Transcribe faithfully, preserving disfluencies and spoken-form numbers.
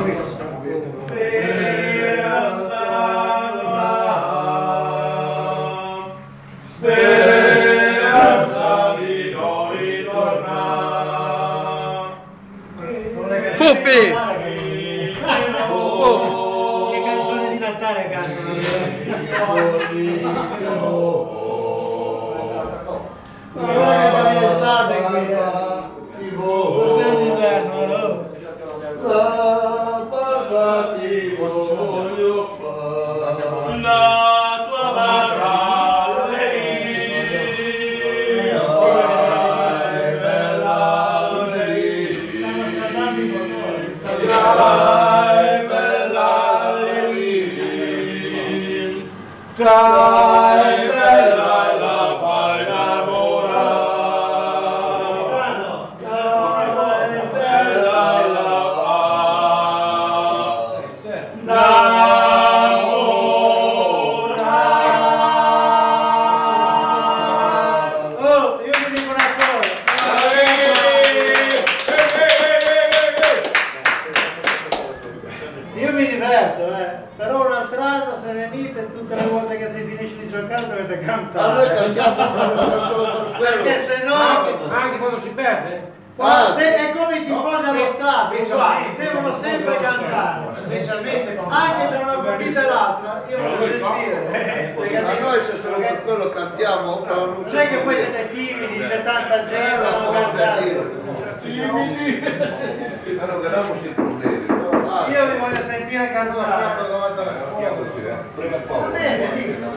Speranza di non ritornare. Fuffi! Oh, che canzone di Natale cantano? Ma guarda che sono in estate qui, cos'è d'inverno? La barba ti voglio fare, la tua barba lì, dai bella lì, dai bella lì, dai bella la fai innamorare. Io mi diverto, eh. Però un altro anno se venite tutte le volte che si finisce di giocare dovete cantare. Ma noi cantiamo solo per quello. Perché se no... Anche quando si perde? Ah, se è come i tifosi allo stadio, guarda, devono sempre cantare. Specialmente quando Anche tra una partita e l'altra, io voglio sentire. Ma noi se solo per quello cantiamo, però non c'è che poi siete timidi, c'è tanta gente, non cantate. Ma non vediamo questi problemi. Io vi voglio sentire cantare. Va bene, dico.